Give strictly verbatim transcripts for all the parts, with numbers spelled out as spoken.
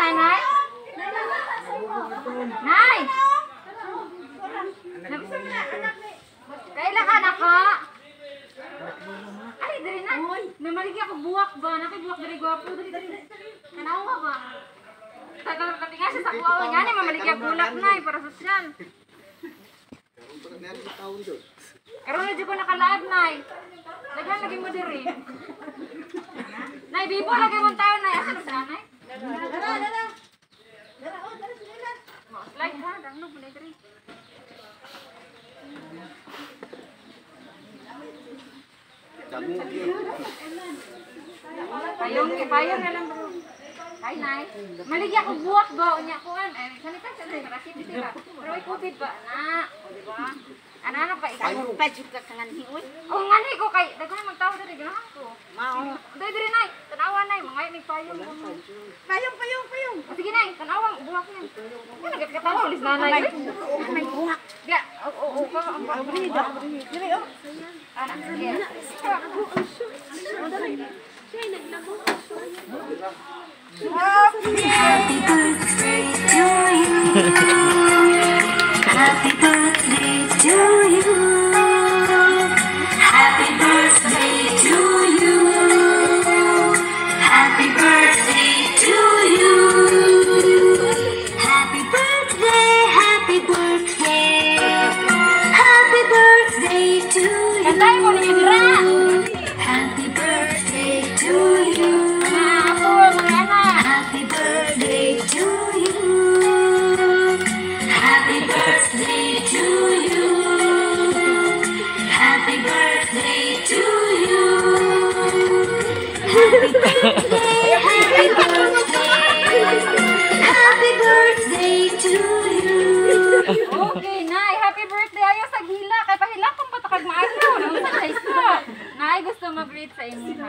Nay? Nay! Kailan ka na ka? Ay, dari na. Namaligi ako buwak ba? Nakibuwak dari gwapo. Dari, dari. Kanawa ba? Tagal pati nga siya sa kuwawa nga ni mamaligi ako bulak na para sosyal. Karoon na dyan ko nakalaad, Nay. Lagyan lagi mo diri. Nay, bibo lagi mo tayo, Nay. Asa na sa Nay? Dara, dara. Dara, oh, dara sila. Slide ha, danglo mo diri. Payong, payong na lang bro. Ay, Nay. Maligi ako buwak ba? Unya ko an. Ay, sanita sa Nay. Marasip di ba? Pero ay COVID ba? Na. O, di ba? Ano pa ikaw? Ay, pa juga ka ngani oy. Oh, ngani ko kay dago na magtawo diri ganahan ko. Mao. Dai diri Nay. Tanawa Nay, mga may payong. Payong, payong, payong. Sige Nay, tanawang buwak niya. Ano nagkatawa ulis nanay. May buwak. Ga, oo, oo, ka ang pabrida. Diri oh. Ana, sige. Siya naglabo. Happy birthday to you. Happy birthday to you. Happy birthday to you. Happy birthday to you. Happy birthday, happy birthday. Happy birthday to you. Kantay mo ni Dira. Happy birthday to you. Happy birthday to you. Happy birthday to you. Happy birthday to you. Happy birthday, happy birthday. Happy birthday to you. Okay, Nay, happy birthday ayo sa gila kay pahilak kung patakag maadlaw. Nang sa isa. Nay, gusto mag-greet sa imo ha.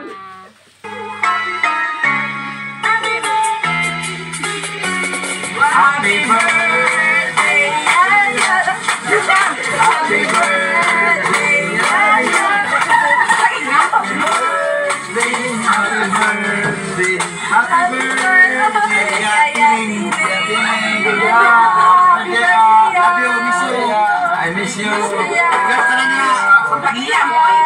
Happy birthday, Yaya. Happy birthday, Yaya. Happy birthday, happy birthday, happy birthday, Yaya. I miss you. Happy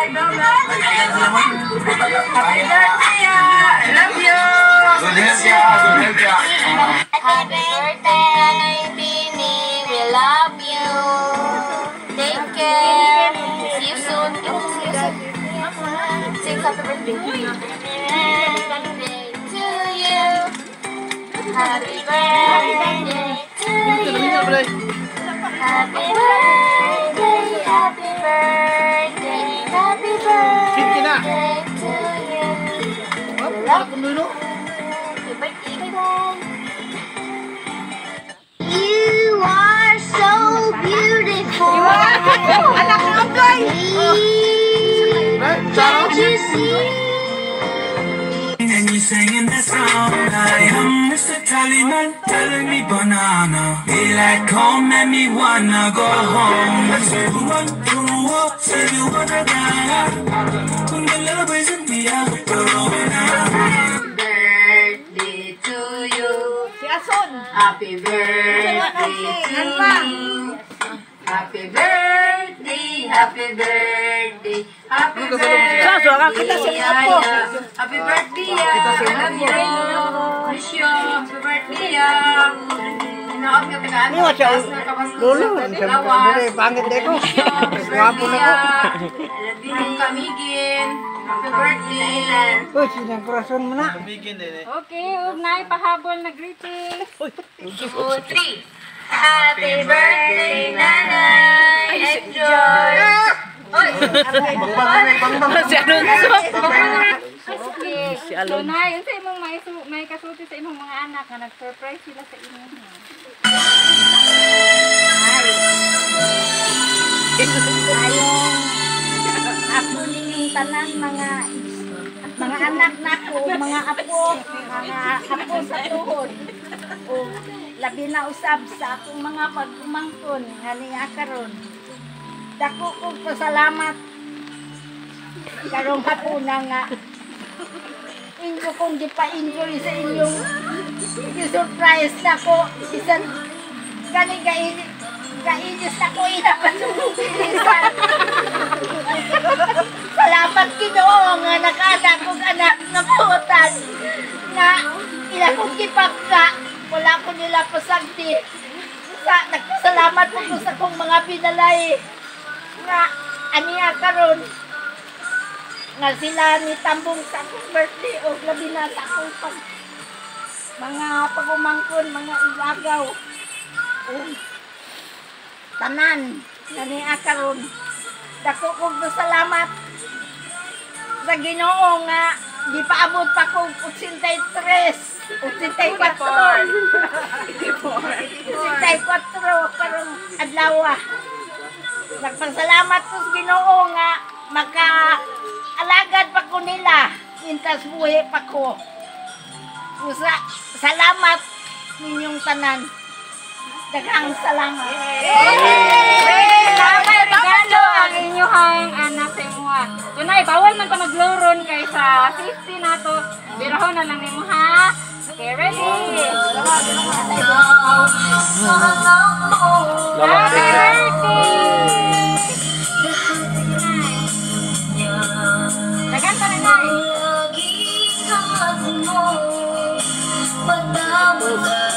birthday, I love you. Good health, ya. Good health, ya. Happy birthday, Bini. We love you. Take care. See you soon. See you soon. Sing happy birthday. Happy birthday to you. Happy birthday to you. Happy birthday, happy birthday, happy birthday to you. Love you. Happy birthday, bye. You are so beautiful. Can't you see? And you singing that song like I'm Mister Tallyman telling me banana. He like come and me wanna go home. I said who want to walk? Say you wanna die. Kung the love isn't me, I'll go Happy birthday to you. Happy birthday to you. Happy birthday, happy birthday, happy birthday, Yaya. Happy birthday, ya. I love you. Wish you happy birthday, ya. Naot ka tagaan. Ano siya? Lolo, sabi pangit na ko. Guwapo na ko. Dinang kamigin. Happy birthday. Uy, sinang kurason mo na. Okay, Nay, pahabol na greetings. Two, three. Happy birthday, Nanay. Enjoy. Oy. Si Alonso. Okay. So, Nay, yun sa imong may, may kasuti sa imong mga anak na nag-surprise sila sa inyo. Ayong ako ning tanan mga mga anak nako, mga apo, mga apo sa tuhod. O labi na usab sa akong mga pagkumangkon nga niya karon. Dako kong pasalamat karong hapon nga inyo kong gipa-enjoy sa inyong gi-surprise na ko. Isan, gani kaini, kainis na ko inapasulubilisan. Salamat Ginoo nga nakada kong anak na putan nga ila kong kipagka. Wala ko nila pasagdi. Sa, nagpasalamat po ko sa kong mga pinalay nga aniya karon nga sila ni tambong sa akong birthday o labi na sa akong pag mga pagumangkon, mga ilagaw o tanan nga niya karon. Dako kong salamat sa Ginoo nga di pa abot pa kong eighty-three eighty-four eighty-four karong adlaw. Nagpasalamat ko sa Ginoo nga maka-alagad pa ko nila mintas buhi pa ko. Usa, salamat ninyong tanan. Daghang salamat. Salamat regalo ang inyong anak sa imuha. Tunay, bawal man ta magluron kay sa safety nato. Birahon na lang nimo ha. Okay, ready? Happy birthday! Dagan pa na na.